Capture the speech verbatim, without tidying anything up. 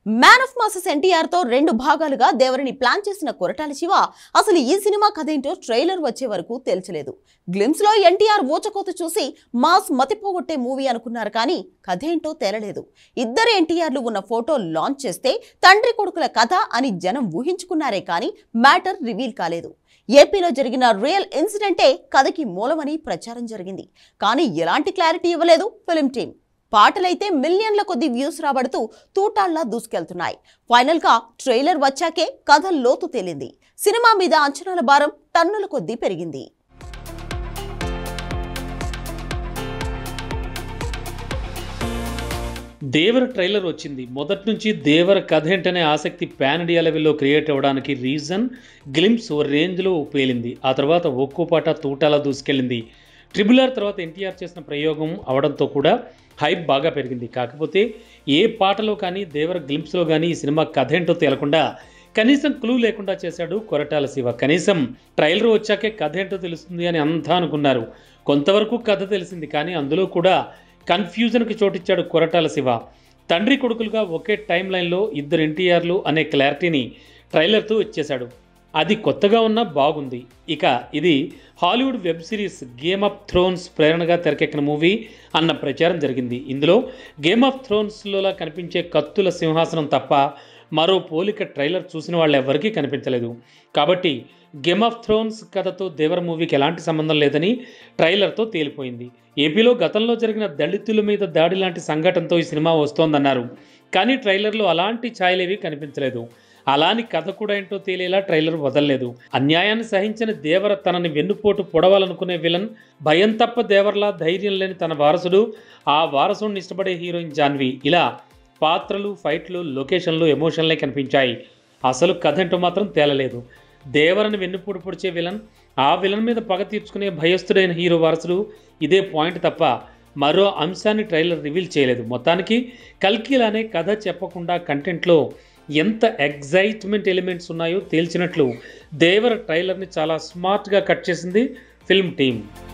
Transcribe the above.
Man of masses NTR తో రెండు భాగాలుగా దేవరిని ప్లాన్ చేసిన కొరటాల శివ అసలు ఈ సినిమా కథేంటో ట్రైలర్ వచ్చే వరకు తెలియలేదు. గ్లిమ్స్ లో ఎన్టీఆర్ ఊచకోత చూసి మాస్ మతిపోగొట్టే మూవీ అనుకున్నారు కానీ కథేంటో తేలలేదు. ఇద్దరు ఎన్టీఆర్లు ఉన్న ఫోటో లాంచ్ చేస్తే తండ్రి కొడుకుల కథ అని జనం ఊహించుకున్నారే కానీ మ్యాటర్ రివీల్ కాలేదు. ఏపీలో జరిగిన రియల్ ఇన్సిడెంటే కథకి మూలమని ప్రచారం జరిగింది. కానీ ఎలాంటి క్లారిటీ ఇవ్వలేదు ఫిల్మ్ టీమ్. పాటలైతే మిలియన్ల కొద్ది వ్యూస్ రాబడుతూ తూటాల్లా దూసుకెళ్తున్నాయి. ఫైనల్ గా ట్రైలర్ వచ్చాకే కథ లోతు తేలింది. సినిమా మీద అంచనాల భారం టన్నుల కొద్దీ పెరిగింది. దేవర ట్రైలర్ వచ్చింది. మొదటి నుంచి దేవర కథ ఏంటనే ఆసక్తి పాన్ ఇండియా లెవెల్లో క్రియేట్ అవ్వడానికి రీజన్ గ్లిమ్స్ ఓ రేంజ్లో పేలింది. ఆ తర్వాత ఒక్కో పాట తూటాలా దూసుకెళ్ళింది. ట్రిబుల్ ఆర్ తర్వాత ఎన్టీఆర్ చేసిన ప్రయోగం అవడంతో కూడా హైప్ బాగా పెరిగింది. కాకపోతే ఏ పాటలో కానీ దేవర గ్లిమ్స్లో కానీ ఈ సినిమా కథ ఏంటో తేలకుండా కనీసం క్లూ లేకుండా చేశాడు కొరటాల శివ. కనీసం ట్రైలర్ వచ్చాకే కథ ఏంటో తెలుస్తుంది అని అంతా అనుకున్నారు. కొంతవరకు కథ తెలిసింది కానీ అందులో కూడా కన్ఫ్యూజన్కి చోటిచ్చాడు కొరటాల శివ. తండ్రి కొడుకులుగా ఒకే టైం లైన్లో ఇద్దరు ఎన్టీఆర్లు అనే క్లారిటీని ట్రైలర్తో ఇచ్చేశాడు. అది కొత్తగా ఉన్నా బాగుంది. ఇక ఇది Hollywood web series Game of Thrones ప్రేరణగా తెరకెక్కిన మూవీ అన్న ప్రచారం జరిగింది. ఇందులో గేమ్ ఆఫ్ థ్రోన్స్లో కనిపించే కత్తుల సింహాసనం తప్ప మరో పోలిక ట్రైలర్ చూసిన వాళ్ళు ఎవరికీ కనిపించలేదు. కాబట్టి గేమ్ ఆఫ్ థ్రోన్స్ కథతో దేవర మూవీకి ఎలాంటి సంబంధం లేదని ట్రైలర్తో తేలిపోయింది. ఏపీలో గతంలో జరిగిన దళితుల మీద దాడి లాంటి సంఘటనతో ఈ సినిమా వస్తోందన్నారు. కానీ ట్రైలర్లో అలాంటి ఛాయలేవి కనిపించలేదు. అలాని కథ కూడా ఏంటో తేలేలా ట్రైలర్ వదలలేదు. అన్యాయాన్ని సహించిన దేవర తనని వెన్నుపోటు పొడవాలనుకునే విలన్, భయం తప్ప దేవర్లా ధైర్యం లేని తన వారసుడు, ఆ వారసుడిని ఇష్టపడే హీరోయిన్ జాన్వి, ఇలా పాత్రలు, ఫైట్లు, లొకేషన్లు, ఎమోషన్లే కనిపించాయి. అసలు కథ ఏంటో మాత్రం తేలలేదు. దేవరని వెన్నుపోటు పొడిచే విలన్, ఆ విలన్ మీద పగ తీర్చుకునే భయస్థుడైన హీరో వారసుడు, ఇదే పాయింట్ తప్ప మరో అంశాన్ని ట్రైలర్ రివీల్ చేయలేదు. మొత్తానికి కల్కిలానే కథ చెప్పకుండా కంటెంట్లో ఎంత ఎగ్జైట్మెంట్ ఎలిమెంట్స్ ఉన్నాయో తేల్చినట్లు దేవర ట్రైలర్ని చాలా స్మార్ట్గా కట్ చేసింది ఫిల్మ్ టీమ్.